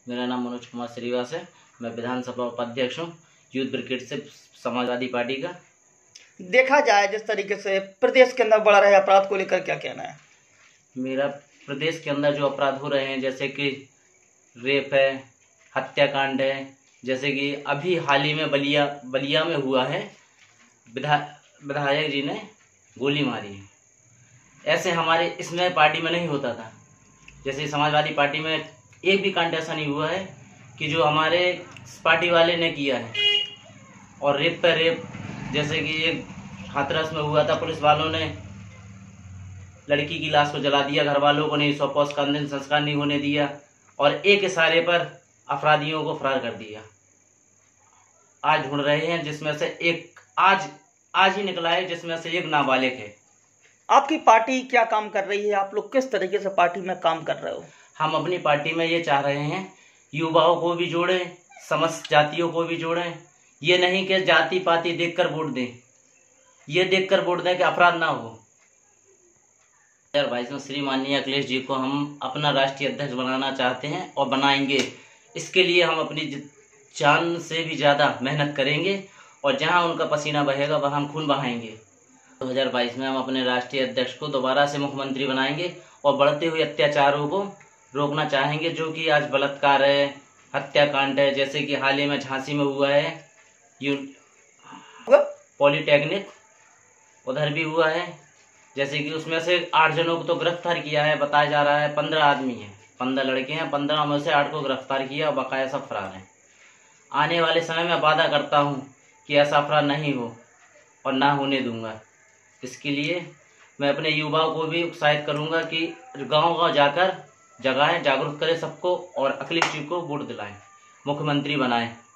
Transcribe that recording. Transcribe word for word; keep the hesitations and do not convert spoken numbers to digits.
मेरा नाम मनोज कुमार श्रीवास है। मैं विधानसभा उपाध्यक्ष हूँ यूथ ब्रिगेड से समाजवादी पार्टी का। देखा जाए जिस तरीके से प्रदेश के अंदर बढ़ रहे अपराध को लेकर क्या कहना है? मेरा प्रदेश के अंदर जो अपराध हो रहे हैं, जैसे कि रेप है, हत्याकांड है, जैसे कि अभी हाल ही में बलिया बलिया में हुआ है, विधा विधायक जी ने गोली मारी है। ऐसे हमारे इसमें पार्टी में नहीं होता था। जैसे समाजवादी पार्टी में एक भी कांड ऐसा नहीं हुआ है कि जो हमारे पार्टी वाले ने किया है। और रेप पर रेप, जैसे कि एक हाथरस में हुआ था, पुलिस वालों ने लड़की की लाश को जला दिया, घर वालों को नहीं सौंपा, का अंतिम संस्कार नहीं होने दिया और एक इशारे पर अपराधियों को फरार कर दिया। आज ढूंढ रहे हैं, जिसमें से एक आज आज ही निकला है, जिसमें से एक नाबालिग है। आपकी पार्टी क्या काम कर रही है? आप लोग किस तरीके से पार्टी में काम कर रहे हो? हम अपनी पार्टी में ये चाह रहे हैं, युवाओं को भी जोड़ें, समस्त जातियों को भी जोड़ें। ये नहीं कि जाति पाति देखकर वोट दें, ये देखकर वोट दें कि अपराध ना हो। दो हज़ार बाईस में श्री माननीय अखिलेश जी को हम अपना राष्ट्रीय अध्यक्ष बनाना चाहते हैं और बनाएंगे। इसके लिए हम अपनी जान से भी ज़्यादा मेहनत करेंगे और जहां उनका पसीना बहेगा वहां हम खून बहाएंगे। दो हज़ार बाईस में हम अपने राष्ट्रीय अध्यक्ष को दोबारा से मुख्यमंत्री बनाएंगे और बढ़ते हुए अत्याचारों को रोकना चाहेंगे, जो कि आज बलात्कार है, हत्याकांड है, जैसे कि हाल ही में झांसी में हुआ है, यू पॉलिटेक्निक उधर भी हुआ है। जैसे कि उसमें से आठ जनों को तो गिरफ्तार किया है, बताया जा रहा है पंद्रह आदमी हैं, पंद्रह लड़के हैं, पंद्रह में से आठ को गिरफ्तार किया, बकाया सब फरार हैं। आने वाले समय में वादा करता हूँ कि ऐसा अपराध नहीं हो और ना होने दूंगा। इसके लिए मैं अपने युवाओं को भी उत्साहित करूंगा कि गांव गांव जाकर जगाएं, जागरूक करें सबको और अखिलेश जी को वोट दिलाएं, मुख्यमंत्री बनाएं।